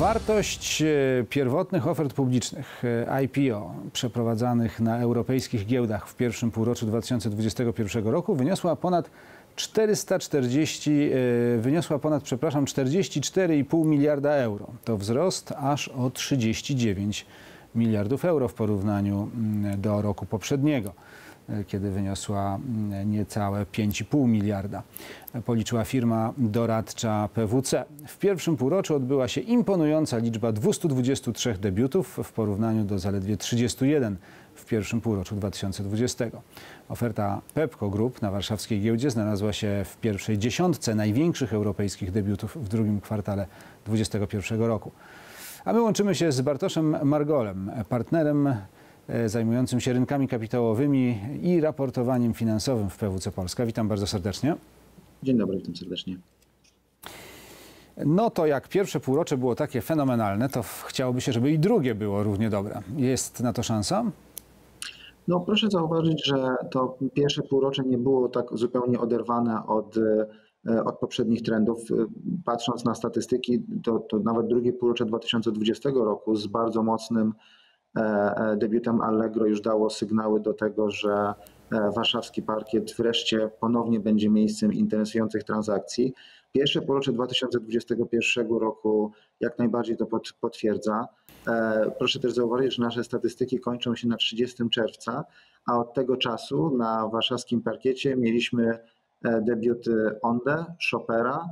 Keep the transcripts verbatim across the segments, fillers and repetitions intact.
Wartość pierwotnych ofert publicznych I P O przeprowadzanych na europejskich giełdach w pierwszym półroczu dwa tysiące dwudziestego pierwszego roku wyniosła ponad czterysta czterdzieści, wyniosła ponad, przepraszam, czterdzieści cztery i pół miliarda euro. To wzrost aż o trzydzieści dziewięć miliardów euro w porównaniu do roku poprzedniego, kiedy wyniosła niecałe pięć i pół miliarda. Policzyła firma doradcza P W C. W pierwszym półroczu odbyła się imponująca liczba dwieście dwadzieścia trzy debiutów w porównaniu do zaledwie trzydziestu jeden w pierwszym półroczu dwa tysiące dwudziestego. Oferta Pepco Group na warszawskiej giełdzie znalazła się w pierwszej dziesiątce największych europejskich debiutów w drugim kwartale dwudziestego pierwszego roku. A my łączymy się z Bartoszem Margolem, partnerem zajmującym się rynkami kapitałowymi i raportowaniem finansowym w P W C Polska. Witam bardzo serdecznie. Dzień dobry, witam serdecznie. No to jak pierwsze półrocze było takie fenomenalne, to chciałoby się, żeby i drugie było równie dobre. Jest na to szansa? No proszę zauważyć, że to pierwsze półrocze nie było tak zupełnie oderwane od, od poprzednich trendów. Patrząc na statystyki, to, to nawet drugie półrocze dwa tysiące dwudziestego roku z bardzo mocnym debiutem Allegro już dało sygnały do tego, że warszawski parkiet wreszcie ponownie będzie miejscem interesujących transakcji. Pierwsze półrocze dwa tysiące dwudziestego pierwszego roku jak najbardziej to potwierdza. Proszę też zauważyć, że nasze statystyki kończą się na trzydziestego czerwca, a od tego czasu na warszawskim parkiecie mieliśmy debiuty Onde, Chopera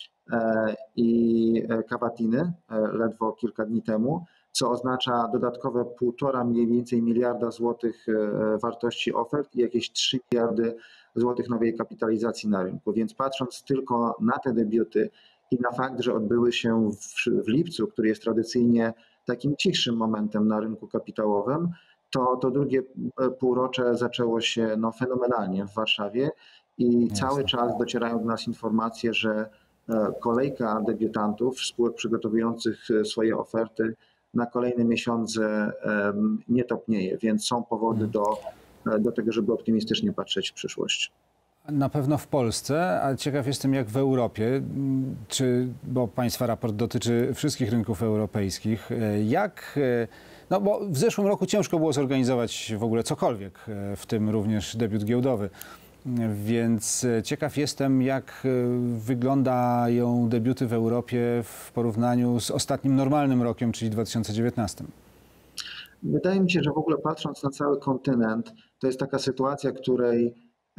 i Cavatiny ledwo kilka dni temu, co oznacza dodatkowe półtora mniej więcej miliarda złotych wartości ofert i jakieś trzy miliardy złotych nowej kapitalizacji na rynku. Więc patrząc tylko na te debiuty i na fakt, że odbyły się w, w lipcu, który jest tradycyjnie takim cichszym momentem na rynku kapitałowym, to, to drugie półrocze zaczęło się no, fenomenalnie w Warszawie i Jasne. Cały czas docierają do nas informacje, że kolejka debiutantów, spółek przygotowujących swoje oferty na kolejne miesiące nie topnieje, więc są powody do, do tego, żeby optymistycznie patrzeć w przyszłość. Na pewno w Polsce, ale ciekaw jestem jak w Europie, czy, bo Państwa raport dotyczy wszystkich rynków europejskich. Jak, no bo w zeszłym roku ciężko było zorganizować w ogóle cokolwiek, w tym również debiut giełdowy. Więc ciekaw jestem, jak wyglądają debiuty w Europie w porównaniu z ostatnim normalnym rokiem, czyli dwa tysiące dziewiętnastym. Wydaje mi się, że w ogóle patrząc na cały kontynent, to jest taka sytuacja, której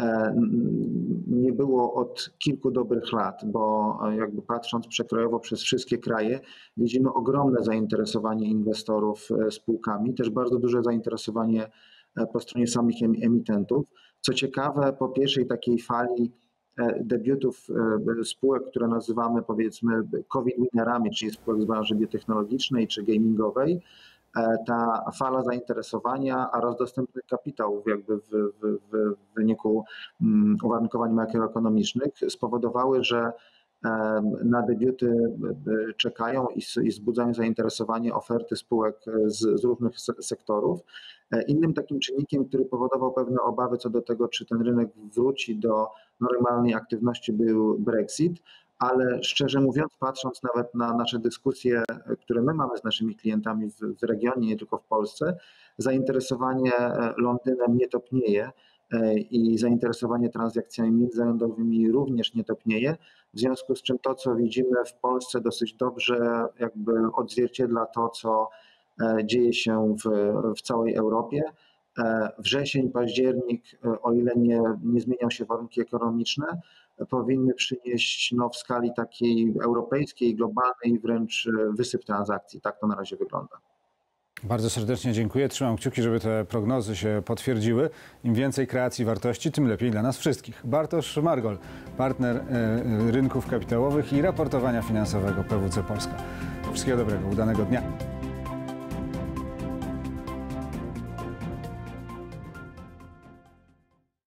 nie było od kilku dobrych lat, bo jakby patrząc przekrojowo przez wszystkie kraje, widzimy ogromne zainteresowanie inwestorów spółkami, też bardzo duże zainteresowanie po stronie samych emitentów. Co ciekawe, po pierwszej takiej fali debiutów spółek, które nazywamy powiedzmy COVID winerami, czyli spółek z branży biotechnologicznej czy gamingowej, ta fala zainteresowania, a rozdostępnych kapitałów jakby w, w, w wyniku uwarunkowań makroekonomicznych spowodowały, że na debiuty czekają i wzbudzają zainteresowanie oferty spółek z, z różnych sektorów. Innym takim czynnikiem, który powodował pewne obawy co do tego, czy ten rynek wróci do normalnej aktywności, był Brexit, ale szczerze mówiąc, patrząc nawet na nasze dyskusje, które my mamy z naszymi klientami w, w regionie, nie tylko w Polsce, zainteresowanie Londynem nie topnieje i zainteresowanie transakcjami międzynarodowymi również nie topnieje, w związku z czym to, co widzimy w Polsce, dosyć dobrze jakby odzwierciedla to, co dzieje się w, w całej Europie. Wrzesień, październik, o ile nie, nie zmienią się warunki ekonomiczne, powinny przynieść no, w skali takiej europejskiej, globalnej wręcz wysyp transakcji. Tak to na razie wygląda. Bardzo serdecznie dziękuję. Trzymam kciuki, żeby te prognozy się potwierdziły. Im więcej kreacji wartości, tym lepiej dla nas wszystkich. Bartosz Margol, partner rynków kapitałowych i raportowania finansowego P W C Polska. Wszystkiego dobrego, udanego dnia.